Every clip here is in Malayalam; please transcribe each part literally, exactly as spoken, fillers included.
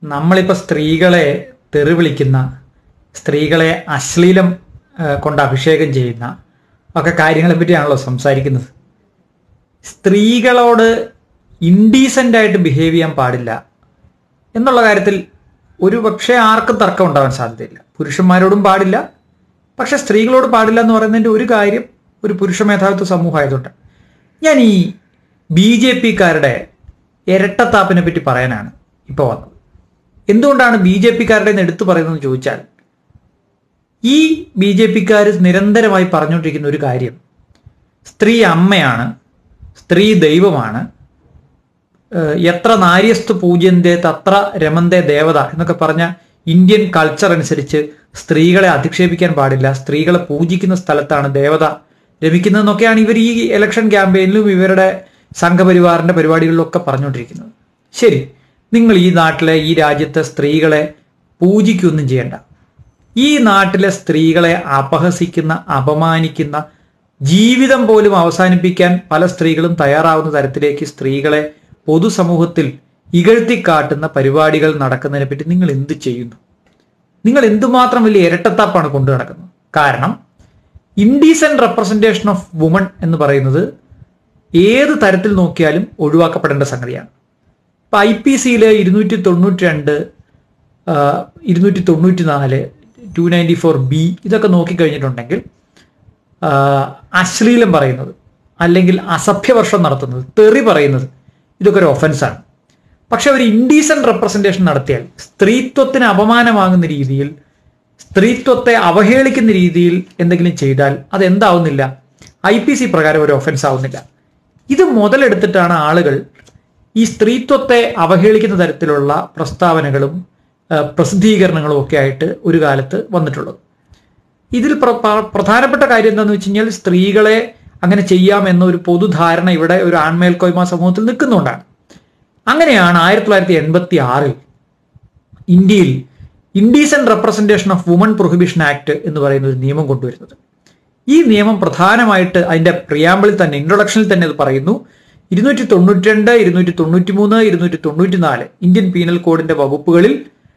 നമ്മളിപ്പോൾ സ്ത്രീകളെ തെറി വിളിക്കുന്ന, സ്ത്രീകളെ അശ്ലീലം കൊണ്ട് അഭിഷേകം ചെയ്യുന്ന ഒക്കെ കാര്യങ്ങളെ പറ്റിയാണല്ലോ സംസാരിക്കുന്നത്. സ്ത്രീകളോട് ഇൻഡീസൻ്റ് ആയിട്ട് ബിഹേവ് ചെയ്യാൻ പാടില്ല എന്നുള്ള കാര്യത്തിൽ ഒരു പക്ഷേ ആർക്കും തർക്കം ഉണ്ടാവാൻ സാധ്യതയില്ല. പുരുഷന്മാരോടും പാടില്ല, പക്ഷെ സ്ത്രീകളോട് പാടില്ല എന്ന് പറയുന്നതിൻ്റെ ഒരു കാര്യം ഒരു പുരുഷ മേധാവിത്വ സമൂഹമായതുകൊണ്ട് ഞാൻ ഈ ബി ജെ പിക്കാരുടെ ഇരട്ടത്താപ്പിനെ പറ്റി പറയാനാണ് ഇപ്പോൾ വന്നത്. എന്തുകൊണ്ടാണ് ബി ജെ പിക്കാരുടെ എടുത്തു പറയുന്നതെന്ന് ചോദിച്ചാൽ, ഈ ബി ജെ പിക്കാർ നിരന്തരമായി പറഞ്ഞുകൊണ്ടിരിക്കുന്ന ഒരു കാര്യം, സ്ത്രീ അമ്മയാണ്, സ്ത്രീ ദൈവമാണ്, എത്ര നാര്യസ്തു പൂജ്യന്തേ തത്ര രമന്തേ ദേവത എന്നൊക്കെ പറഞ്ഞ ഇന്ത്യൻ കൾച്ചർ അനുസരിച്ച് സ്ത്രീകളെ അധിക്ഷേപിക്കാൻ പാടില്ല, സ്ത്രീകളെ പൂജിക്കുന്ന സ്ഥലത്താണ് ദേവത രമിക്കുന്നതെന്നൊക്കെയാണ് ഇവർ ഈ ഇലക്ഷൻ ക്യാമ്പയിനിലും ഇവരുടെ സംഘപരിവാറിന്റെ പരിപാടികളിലൊക്കെ പറഞ്ഞുകൊണ്ടിരിക്കുന്നത്. ശരി, നിങ്ങൾ ഈ നാട്ടിലെ ഈ രാജ്യത്തെ സ്ത്രീകളെ പൂജിക്കൊന്നും ചെയ്യണ്ട. ഈ നാട്ടിലെ സ്ത്രീകളെ അപഹസിക്കുന്ന, അപമാനിക്കുന്ന, ജീവിതം പോലും അവസാനിപ്പിക്കാൻ പല സ്ത്രീകളും തയ്യാറാവുന്ന തരത്തിലേക്ക് സ്ത്രീകളെ പൊതുസമൂഹത്തിൽ ഇകഴ്ത്തിക്കാട്ടുന്ന പരിപാടികൾ നടക്കുന്നതിനെ പറ്റി നിങ്ങൾ എന്ത് ചെയ്യുന്നു? നിങ്ങൾ എന്തുമാത്രം വലിയ ഇരട്ടത്താപ്പാണ് കൊണ്ടു നടക്കുന്നത്? കാരണം ഇൻഡീസെന്റ് റെപ്രസെന്റേഷൻ ഓഫ് വുമൺ എന്ന് പറയുന്നത് ഏത് തരത്തിൽ നോക്കിയാലും ഒഴിവാക്കപ്പെടേണ്ട സംഗതിയാണ്. ഇപ്പം ഐ പി സിയിലെ ഇരുന്നൂറ്റി തൊണ്ണൂറ്റി രണ്ട് ഇരുന്നൂറ്റി തൊണ്ണൂറ്റി നാല് ടു നയൻറ്റി ഫോർ ബി ഇതൊക്കെ നോക്കിക്കഴിഞ്ഞിട്ടുണ്ടെങ്കിൽ അശ്ലീലം പറയുന്നത് അല്ലെങ്കിൽ അസഭ്യവർഷം നടത്തുന്നത്, തെറി പറയുന്നത്, ഇതൊക്കെ ഒരു ഒഫൻസാണ്. പക്ഷെ ഒരു ഇൻഡീസെന്റ് റെപ്രസെന്റേഷൻ നടത്തിയാൽ, സ്ത്രീത്വത്തിന് അപമാനമാകുന്ന രീതിയിൽ, സ്ത്രീത്വത്തെ അവഹേളിക്കുന്ന രീതിയിൽ എന്തെങ്കിലും ചെയ്താൽ അതെന്താവുന്നില്ല, ഐ പി സി പ്രകാരം ഒരു ഒഫൻസ് ആവുന്നില്ല. ഇത് മുതലെടുത്തിട്ടാണ് ആളുകൾ ഈ സ്ത്രീത്വത്തെ അവഹേളിക്കുന്ന തരത്തിലുള്ള പ്രസ്താവനകളും പ്രസിദ്ധീകരണങ്ങളും ഒക്കെ ആയിട്ട് ഒരു കാലത്ത് വന്നിട്ടുള്ളത്. ഇതിൽ പ്രധാനപ്പെട്ട കാര്യം എന്താണെന്ന് വെച്ച് കഴിഞ്ഞാൽ, സ്ത്രീകളെ അങ്ങനെ ചെയ്യാം എന്ന ഒരു പൊതുധാരണ ഇവിടെ ഒരു ആൺമേൽക്കോയ്മ സമൂഹത്തിൽ നിൽക്കുന്നുകൊണ്ടാണ്. അങ്ങനെയാണ് ആയിരത്തി തൊള്ളായിരത്തി എൺപത്തി ആറിൽ ഇന്ത്യയിൽ indecent representation of woman prohibition act എന്ന് പറയുന്ന ഒരു നിയമം കൊണ്ടുവരുന്നത്. ഈ നിയമം പ്രധാനമായിട്ട് അതിന്റെ പ്രിയാമ്പിളിൽ തന്നെ, ഇൻട്രൊഡക്ഷനിൽ തന്നെ അത് പറയുന്നു, ഇരുന്നൂറ്റി തൊണ്ണൂറ്റി രണ്ട് ഇരുന്നൂറ്റി തൊണ്ണൂറ്റി മൂന്ന് ഇരുന്നൂറ്റി തൊണ്ണൂറ്റി നാല് ഇന്ത്യൻ പീനൽ കോഡിന്റെ വകുപ്പുകളിൽ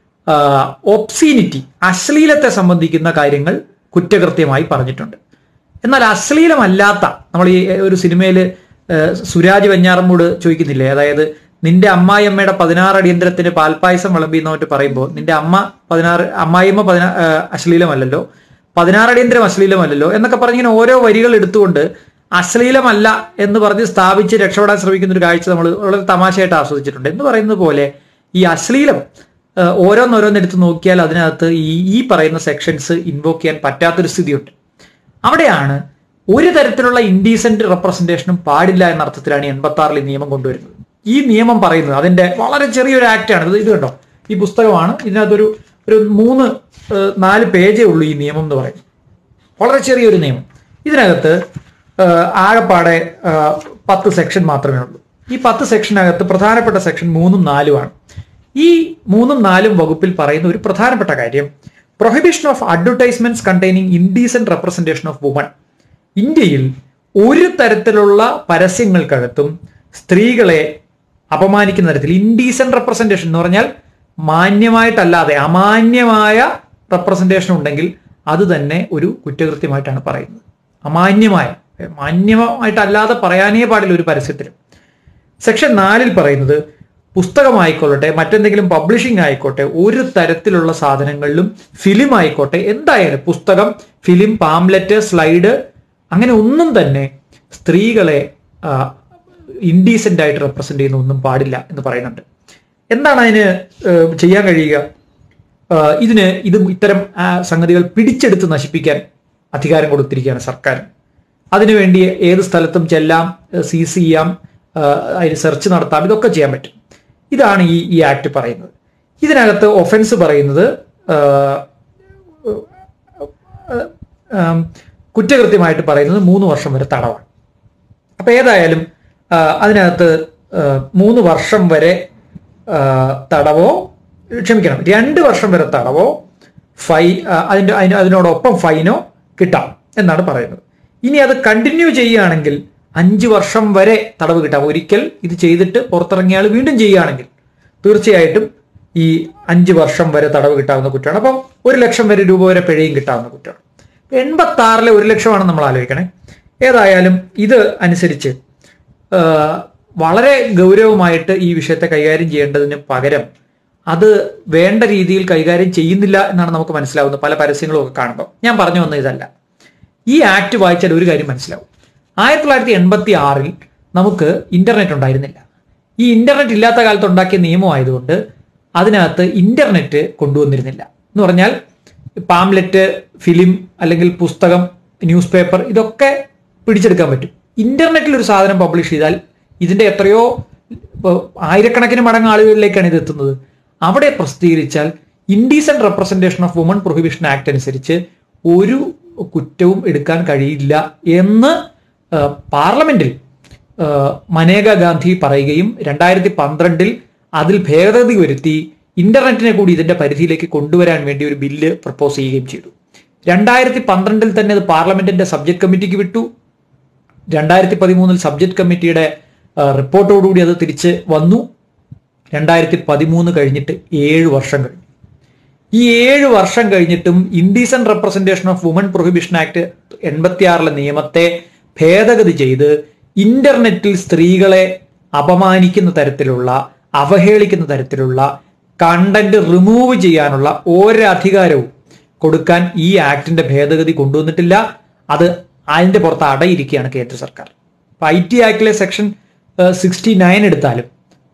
ഒബ്സീനിറ്റി, അശ്ലീലത്തെ സംബന്ധിക്കുന്ന കാര്യങ്ങൾ കുറ്റകൃത്യമായി പറഞ്ഞിട്ടുണ്ട്. എന്നാൽ അശ്ലീലമല്ലാത്ത, നമ്മൾ ഈ ഒരു സിനിമയിൽ സുരാജ് വെഞ്ഞാറമ്മൂട് ചോദിക്കുന്നില്ലേ, അതായത് നിന്റെ അമ്മായിയമ്മയുടെ പതിനാറ് അടിയന്തരത്തിന് പാൽപ്പായസം വിളമ്പി എന്നോട്ട് പറയുമ്പോൾ നിന്റെ അമ്മ പതിനാറ് അമ്മായിയമ്മ പതിനാ അശ്ലീലമല്ലല്ലോ, പതിനാറ് അടിയന്തരം അശ്ലീലമല്ലല്ലോ എന്നൊക്കെ പറഞ്ഞിങ്ങനെ ഓരോ വരികൾ എടുത്തുകൊണ്ട് അശ്ലീലമല്ല എന്ന് പറഞ്ഞ് സ്ഥാപിച്ച് രക്ഷപ്പെടാൻ ശ്രമിക്കുന്ന ഒരു കാഴ്ച നമ്മൾ വളരെ തമാശയായിട്ട് ആസ്വദിച്ചിട്ടുണ്ട്. എന്ന് പറയുന്നത് പോലെ ഈ അശ്ലീലം ഓരോന്നോരോന്നെടുത്ത് നോക്കിയാൽ അതിനകത്ത് ഈ ഈ പറയുന്ന സെക്ഷൻസ് ഇൻവോക്ക് ചെയ്യാൻ പറ്റാത്തൊരു സ്ഥിതിയുണ്ട്. അവിടെയാണ് ഒരു തരത്തിലുള്ള ഇൻഡീസെന്റ് റെപ്രസെന്റേഷനും പാടില്ല എന്ന അർത്ഥത്തിലാണ് എൺപത്തി ആറിൽ ഈ നിയമം കൊണ്ടുവരുന്നത്. ഈ നിയമം പറയുന്നത് അതിന്റെ വളരെ ചെറിയൊരു ആക്ടാണ്. ഇത് ഇത് കണ്ടോ, ഈ പുസ്തകമാണ്. ഇതിനകത്തൊരു ഒരു മൂന്ന് നാല് പേജേ ഉള്ളൂ ഈ നിയമം എന്ന് പറയുന്നത്. വളരെ ചെറിയൊരു നിയമം. ഇതിനകത്ത് ആകപ്പാടെ പത്ത് സെക്ഷൻ മാത്രമേ ഉള്ളൂ. ഈ പത്ത് സെക്ഷനകത്ത് പ്രധാനപ്പെട്ട സെക്ഷൻ മൂന്നും നാലുമാണ്. ഈ മൂന്നും നാലും വകുപ്പിൽ പറയുന്ന ഒരു പ്രധാനപ്പെട്ട കാര്യം, prohibition of advertisements containing indecent representation of woman. ഇന്ത്യയിൽ ഒരു തരത്തിലുള്ള പരസ്യങ്ങൾക്കകത്തും സ്ത്രീകളെ അപമാനിക്കുന്ന തരത്തിൽ ഇൻഡീസെന്റ് റെപ്രസെന്റേഷൻ എന്ന് പറഞ്ഞാൽ മാന്യമായിട്ടല്ലാതെ അമാന്യമായ റെപ്രസെന്റേഷൻ ഉണ്ടെങ്കിൽ അത് തന്നെ ഒരു കുറ്റകൃത്യമായിട്ടാണ് പറയുന്നത്. അമാന്യമായ, മാന്യമായിട്ടല്ലാതെ പറയാനേ പാടില്ല ഒരു പരസ്യത്തിലും. സെക്ഷൻ നാലിൽ പറയുന്നത് പുസ്തകമായിക്കൊള്ളട്ടെ, മറ്റെന്തെങ്കിലും പബ്ലിഷിംഗ് ആയിക്കോട്ടെ, ഒരു തരത്തിലുള്ള സാധനങ്ങളിലും, ഫിലിം ആയിക്കോട്ടെ, എന്തായാലും പുസ്തകം, ഫിലിം, പാംലെറ്റ്, സ്ലൈഡ്, അങ്ങനെ ഒന്നും തന്നെ സ്ത്രീകളെ ഇൻഡീസെന്റ് ആയിട്ട് റെപ്രസെന്റ് ചെയ്യുന്ന ഒന്നും പാടില്ല എന്ന് പറയുന്നുണ്ട്. എന്താണ് അതിന് ചെയ്യാൻ കഴിയുക? ഇതിന് ഇത് ഇത്തരം സംഗതികൾ പിടിച്ചെടുത്ത് നശിപ്പിക്കാൻ അധികാരം കൊടുത്തിരിക്കുകയാണ് സർക്കാർ. അതിനുവേണ്ടി ഏത് സ്ഥലത്തും ചെല്ലാം, സീസ് ചെയ്യാം, അതിന് സെർച്ച് നടത്താം, ഇതൊക്കെ ചെയ്യാൻ പറ്റും. ഇതാണ് ഈ ഈ ആക്ട് പറയുന്നത്. ഇതിനകത്ത് ഒഫൻസ് പറയുന്നത് കുറ്റകൃത്യമായിട്ട് പറയുന്നത് മൂന്ന് വർഷം വരെ തടവാണ്. അപ്പൊ ഏതായാലും അതിനകത്ത് മൂന്ന് വർഷം വരെ തടവോ, ക്ഷമിക്കണം, രണ്ട് വർഷം വരെ തടവോ, ഫൈ അതിൻ്റെ അതിന് അതിനോടൊപ്പം ഫൈനോ കിട്ടാം എന്നാണ് പറയുന്നത്. ഇനി അത് കണ്ടിന്യൂ ചെയ്യുകയാണെങ്കിൽ അഞ്ച് വർഷം വരെ തടവ് കിട്ടാം. ഒരിക്കൽ ഇത് ചെയ്തിട്ട് പുറത്തിറങ്ങിയ ആൾ വീണ്ടും ചെയ്യുകയാണെങ്കിൽ തീർച്ചയായിട്ടും ഈ അഞ്ച് വർഷം വരെ തടവ് കിട്ടാവുന്ന കുറ്റമാണ്. അപ്പം ഒരു ലക്ഷം വരെ രൂപ വരെ പിഴയും കിട്ടാവുന്ന കുറ്റമാണ്. എൺപത്തി ആറിലെ ഒരു ലക്ഷമാണ് നമ്മൾ ആലോചിക്കണേ. ഏതായാലും ഇത് അനുസരിച്ച് വളരെ ഗൗരവമായിട്ട് ഈ വിഷയത്തെ കൈകാര്യം ചെയ്യേണ്ടതിന് പകരം അത് വേണ്ട രീതിയിൽ കൈകാര്യം ചെയ്യുന്നില്ല എന്നാണ് നമുക്ക് മനസ്സിലാവുന്നത് പല പരസ്യങ്ങളും ഒക്കെ കാണുമ്പോൾ. ഞാൻ പറഞ്ഞു വന്ന ഇതല്ല. ഈ ആക്ട് വായിച്ചാൽ ഒരു കാര്യം മനസ്സിലാവും. ആയിരത്തി തൊള്ളായിരത്തി എൺപത്തി ആറിൽ നമുക്ക് ഇന്റർനെറ്റ് ഉണ്ടായിരുന്നില്ല. ഈ ഇന്റർനെറ്റ് ഇല്ലാത്ത കാലത്ത് ഉണ്ടാക്കിയ നിയമമായതുകൊണ്ട് അതിനകത്ത് ഇന്റർനെറ്റ് കൊണ്ടുവന്നിരുന്നില്ല. എന്ന് പറഞ്ഞാൽ പാംലെറ്റ്, ഫിലിം അല്ലെങ്കിൽ പുസ്തകം, ന്യൂസ് പേപ്പർ ഇതൊക്കെ പിടിച്ചെടുക്കാൻ പറ്റും. ഇന്റർനെറ്റിൽ ഒരു സാധനം പബ്ലിഷ് ചെയ്താൽ ഇതിന്റെ എത്രയോ ആയിരക്കണക്കിന് മടങ്ങ് ആളുകളിലേക്കാണ് ഇത് എത്തുന്നത്. അവിടെ പ്രസിദ്ധീകരിച്ചാൽ indecent representation of woman prohibition act അനുസരിച്ച് ഒരു കുറ്റവും എടുക്കാൻ കഴിയില്ല എന്ന് പാർലമെന്റിൽ മനേക ഗാന്ധി പറയുകയും രണ്ടായിരത്തി പന്ത്രണ്ടിൽ അതിൽ ഭേദഗതി വരുത്തി ഇന്റർനെറ്റിനെ കൂടി ഇതിന്റെ പരിധിയിലേക്ക് കൊണ്ടുവരാൻ വേണ്ടി ഒരു ബില്ല് പ്രപ്പോസ് ചെയ്യുകയും ചെയ്തു. രണ്ടായിരത്തി പന്ത്രണ്ടിൽ തന്നെ അത് പാർലമെന്റിന്റെ സബ്ജക്ട് കമ്മിറ്റിക്ക് വിട്ടു. രണ്ടായിരത്തി പതിമൂന്നിൽ സബ്ജക്ട് കമ്മിറ്റിയുടെ റിപ്പോർട്ടോടുകൂടി അത് തിരിച്ച് വന്നു. രണ്ടായിരത്തി പതിമൂന്ന് കഴിഞ്ഞിട്ട് ഏഴ് വർഷം കഴിഞ്ഞു. ഈ ഏഴ് വർഷം കഴിഞ്ഞിട്ടും indecent representation of woman prohibition act എൺപത്തിയാറിലെ നിയമത്തെ ഭേദഗതി ചെയ്ത് ഇന്റർനെറ്റിൽ സ്ത്രീകളെ അപമാനിക്കുന്ന തരത്തിലുള്ള, അവഹേളിക്കുന്ന തരത്തിലുള്ള കണ്ടന്റ് റിമൂവ് ചെയ്യാനുള്ള ഒരധികാരവും കൊടുക്കാൻ ഈ ആക്ടിന്റെ ഭേദഗതി കൊണ്ടുവന്നിട്ടില്ല. അത് അതിന്റെ പുറത്ത് അടയിരിക്കുകയാണ് കേന്ദ്ര സർക്കാർ. ഇപ്പൊ ഐ ടി ആക്ടിലെ സെക്ഷൻ സിക്സ്റ്റി നയൻ എടുത്താലും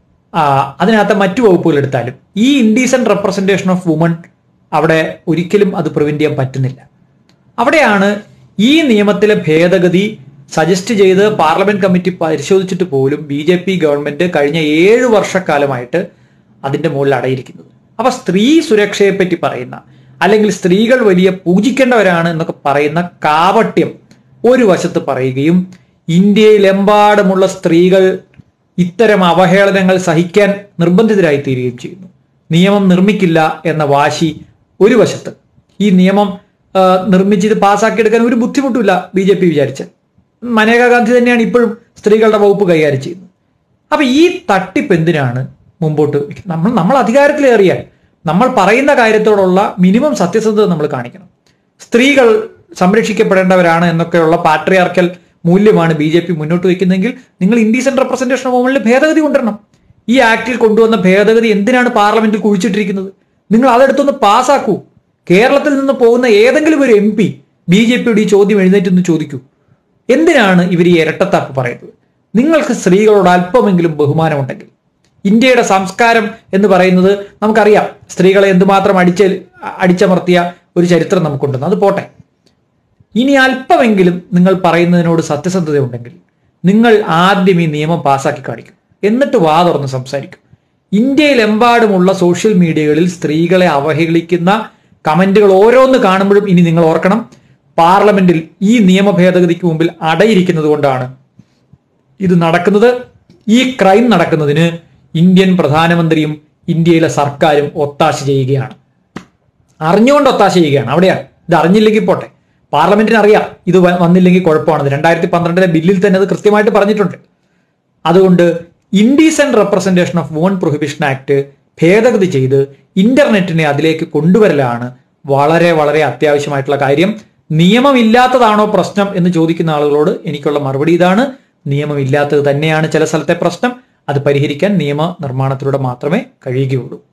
അതിനകത്ത് മറ്റു വകുപ്പുകൾ എടുത്താലും ഈ ഇൻഡീസെന്റ് റെപ്രസെന്റേഷൻ ഓഫ് വുമൺ അവിടെ ഒരിക്കലും അത് പ്രിവെന്റ് ചെയ്യാൻ പറ്റുന്നില്ല. അവിടെയാണ് ഈ നിയമത്തിലെ ഭേദഗതി സജസ്റ്റ് ചെയ്ത് പാർലമെന്റ് കമ്മിറ്റി പരിശോധിച്ചിട്ട് പോലും ബി ജെ പി ഗവൺമെന്റ് കഴിഞ്ഞ ഏഴു വർഷക്കാലമായിട്ട് അതിന്റെ മുകളിൽ അടയിരിക്കുന്നത്. അപ്പൊ സ്ത്രീ സുരക്ഷയെ പറ്റി പറയുന്ന, അല്ലെങ്കിൽ സ്ത്രീകൾ വലിയ പൂജിക്കേണ്ടവരാണ് എന്നൊക്കെ പറയുന്ന കാപട്യം ഒരു വശത്ത് പറയുകയും ഇന്ത്യയിലെമ്പാടുമുള്ള സ്ത്രീകൾ ഇത്തരം അവഹേളനങ്ങൾ സഹിക്കാൻ നിർബന്ധിതരായി തീരുകയും ചെയ്യുന്നു. നിയമം നിർമ്മിക്കില്ല എന്ന വാശി ഒരു വശത്ത്. ഈ നിയമം നിർമ്മിച്ച് ഇത് പാസ്സാക്കിയെടുക്കാൻ ഒരു ബുദ്ധിമുട്ടില്ല ബി ജെ പി വിചാരിച്ചാൽ. മനേക ഗാന്ധി തന്നെയാണ് ഇപ്പോഴും സ്ത്രീകളുടെ വകുപ്പ് കൈകാര്യം ചെയ്യുന്നത്. അപ്പൊ ഈ തട്ടിപ്പ് എന്തിനാണ് മുമ്പോട്ട് നമ്മൾ നമ്മൾ അധികാരത്തിലേറിയാൽ നമ്മൾ പറയുന്ന കാര്യത്തോടുള്ള മിനിമം സത്യസന്ധത നമ്മൾ കാണിക്കണം. സ്ത്രീകൾ സംരക്ഷിക്കപ്പെടേണ്ടവരാണ് എന്നൊക്കെയുള്ള പാട്രിയാർക്കൽ മൂല്യമാണ് ബി ജെ പി മുന്നോട്ട് വയ്ക്കുന്നതെങ്കിൽ നിങ്ങൾ ഇൻഡീസെന്റ് റെപ്രസെന്റേഷൻ ഓഫ് വുമണിൽ ഭേദഗതി കൊണ്ടുവരണം. ഈ ആക്ടിൽ കൊണ്ടുവന്ന ഭേദഗതി എന്തിനാണ് പാർലമെന്റിൽ കുഴിച്ചിട്ടിരിക്കുന്നത്? നിങ്ങൾ അതെടുത്തൊന്ന് പാസ്സാക്കൂ. കേരളത്തിൽ നിന്ന് പോകുന്ന ഏതെങ്കിലും ഒരു എം പി ബി ജെ പിയുടെ ഈ ചോദ്യം എഴുന്നേറ്റെന്ന് ചോദിക്കൂ. എന്തിനാണ് ഇവർ ഈ ഇരട്ടത്താപ്പ് പറയുന്നത്? നിങ്ങൾക്ക് സ്ത്രീകളോട് അല്പമെങ്കിലും ബഹുമാനമുണ്ടെങ്കിൽ, ഇന്ത്യയുടെ സംസ്കാരം എന്ന് പറയുന്നത് നമുക്കറിയാം, സ്ത്രീകളെ എന്തുമാത്രം അടിച്ച അടിച്ചമർത്തിയ ഒരു ചരിത്രം നമുക്കുണ്ടെന്ന്. അത് പോട്ടെ, ഇനി അല്പമെങ്കിലും നിങ്ങൾ പറയുന്നതിനോട് സത്യസന്ധത ഉണ്ടെങ്കിൽ നിങ്ങൾ ആദ്യം ഈ നിയമം പാസ്സാക്കി കാണിക്കും, എന്നിട്ട് വാ തുറന്ന് സംസാരിക്കും. ഇന്ത്യയിലെമ്പാടുമുള്ള സോഷ്യൽ മീഡിയകളിൽ സ്ത്രീകളെ അവഹേളിക്കുന്ന കമന്റുകൾ ഓരോന്ന് കാണുമ്പോഴും ഇനി നിങ്ങൾ ഓർക്കണം, പാർലമെന്റിൽ ഈ നിയമ ഭേദഗതിക്ക് മുമ്പിൽ അടയിരിക്കുന്നത് കൊണ്ടാണ് ഇത് നടക്കുന്നത്. ഈ ക്രൈം നടക്കുന്നതിന് ഇന്ത്യൻ പ്രധാനമന്ത്രിയും ഇന്ത്യയിലെ സർക്കാരും ഒത്താശ ചെയ്യുകയാണ്, അറിഞ്ഞുകൊണ്ട് ഒത്താശ ചെയ്യുകയാണ്. അവിടെയാണ്. ഇത് അറിഞ്ഞില്ലെങ്കിൽ പോട്ടെ, പാർലമെന്റിന് അറിയാം ഇത് വന്നില്ലെങ്കിൽ കുഴപ്പമാണെന്ന്. രണ്ടായിരത്തി പന്ത്രണ്ടിലെ ബില്ലിൽ തന്നെ അത് കൃത്യമായിട്ട് പറഞ്ഞിട്ടുണ്ട്. അതുകൊണ്ട് indecent representation of woman prohibition act ഭേദഗതി ചെയ്ത് ഇന്റർനെറ്റിനെ അതിലേക്ക് കൊണ്ടുവരലാണ് വളരെ വളരെ അത്യാവശ്യമായിട്ടുള്ള കാര്യം. നിയമമില്ലാത്തതാണോ പ്രശ്നം എന്ന് ചോദിക്കുന്ന ആളുകളോട് എനിക്കുള്ള മറുപടി ഇതാണ്: നിയമമില്ലാത്തത് തന്നെയാണ് ചില സ്ഥലത്തെ പ്രശ്നം. അത് പരിഹരിക്കാൻ നിയമ നിർമ്മാണത്തിലൂടെ മാത്രമേ കഴിയുകയുള്ളൂ.